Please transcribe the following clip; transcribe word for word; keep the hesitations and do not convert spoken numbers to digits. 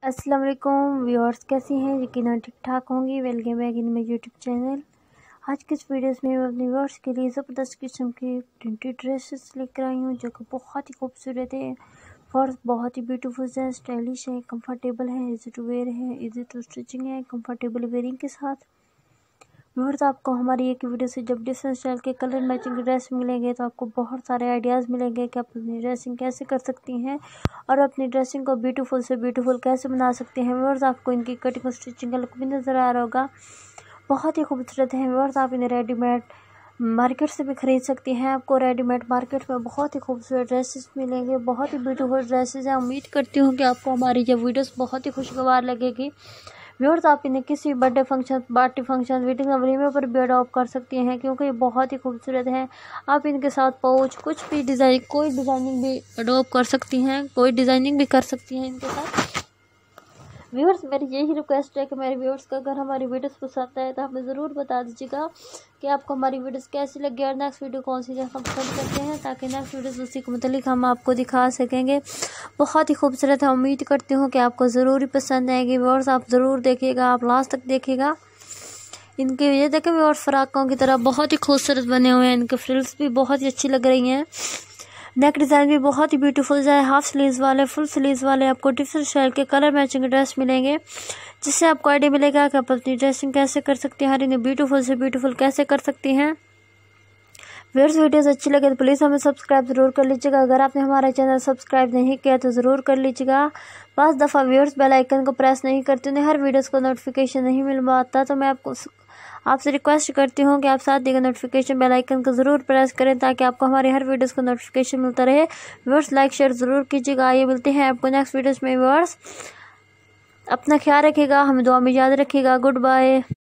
अस्सलाम वालेकुम व्यूअर्स, कैसी हैं? यकीनन ठीक ठाक होंगी। Welcome back in my YouTube channel. आज की इस वीडियोस में मैं अपने व्यूअर्स के लिए ज़बरदस्त किस्म की प्रिंटेड ड्रेसेस लेकर आई हूँ जो कि बहुत ही खूबसूरत है और बहुत ही ब्यूटीफुल है, स्टाइलिश है, कंफर्टेबल है, इजी टू वेयर है, इजी टू स्टिचिंग है, कंफर्टेबल वेयरिंग के साथ। व्यूअर्स, आपको हमारी एक वीडियो से जब डिफरेंट स्टाइल के कलर मैचिंग ड्रेस मिलेंगे तो आपको बहुत सारे आइडियाज़ मिलेंगे कि आप अपनी ड्रेसिंग कैसे कर सकती हैं और अपनी ड्रेसिंग को ब्यूटीफुल से ब्यूटीफुल कैसे बना सकते हैं। व्यूअर्स, आपको इनकी कटिंग और स्टिचिंग का लुक भी नज़र आ रहा होगा, बहुत ही खूबसूरत है। व्यूअर्स, आप इन्हें रेडीमेड मार्केट से भी ख़रीद सकती हैं। आपको रेडीमेड मार्केट में बहुत ही खूबसूरत ड्रेसेस मिलेंगे, बहुत ही ब्यूटीफुल ड्रेसेस हैं। उम्मीद करती हूँ कि आपको हमारी ये वीडियोस बहुत ही खुशगवार लगेगी। व्यूअर्स, आप इन्हें किसी birthday function, party function, wedding वगैरह पर भी अडॉप्ट कर सकती हैं क्योंकि ये बहुत ही खूबसूरत है। आप इनके साथ पाउच, कुछ भी डिज़ाइन, कोई डिज़ाइनिंग भी अडॉप्ट कर सकती हैं, कोई डिज़ाइनिंग भी कर सकती हैं इनके साथ। व्यूअर्स, मेरी यही रिक्वेस्ट है कि मेरे व्यूअर्स को अगर हमारी वीडियोस पसंद आए तो हमें ज़रूर बता दीजिएगा कि आपको हमारी वीडियोस कैसी लगी और नेक्स्ट वीडियो कौन सी जगह पसंद करते हैं, ताकि नेक्स्ट वीडियोस उसी के मुतालिक हम आपको दिखा सकेंगे। बहुत ही खूबसूरत है, उम्मीद करती हूँ कि आपको ज़रूर ही पसंद आएगी। व्यूअर्स, आप ज़रूर देखिएगा, आप लास्ट तक देखिएगा। इनके ये देखें व्यूअर्स, फ्राकों की तरह बहुत ही खूबसूरत बने हुए हैं। इनके फ्रिल्स भी बहुत ही अच्छी लग रही हैं। नेक डिज़ाइन भी बहुत ही ब्यूटीफुल है। हाफ स्लीव्स वाले, फुल स्लीव्स वाले आपको डिफरेंट स्टाइल के कलर मैचिंग ड्रेस मिलेंगे, जिससे आपको आइडिया मिलेगा कि आप अपनी ड्रेसिंग कैसे कर सकती हैं, हर इन्हें ब्यूटीफुल से ब्यूटीफुल कैसे कर सकती हैं। व्यूअर्स, वीडियोस अच्छी लगे तो प्लीज़ हमें सब्सक्राइब ज़रूर कर लीजिएगा। अगर आपने हमारा चैनल सब्सक्राइब नहीं किया तो ज़रूर कर लीजिएगा। पाँच दफ़ा व्यूअर्स बेल आइकन को प्रेस नहीं करते, उन्हें हर वीडियोस को नोटिफिकेशन नहीं मिल पाता, तो मैं आपको आपसे रिक्वेस्ट करती हूँ कि आप साथ देकर नोटिफिकेशन बेल आइकन को ज़रूर प्रेस करें ताकि आपको हमारे हर वीडियोस को नोटिफिकेशन मिलता रहे। व्यूअर्स, लाइक शेयर ज़रूर कीजिएगा। आइए मिलते हैं आपको नेक्स्ट वीडियोस में। व्यूअर्स, अपना ख्याल रखिएगा, हमें दुआ में याद रखिएगा। Good bye.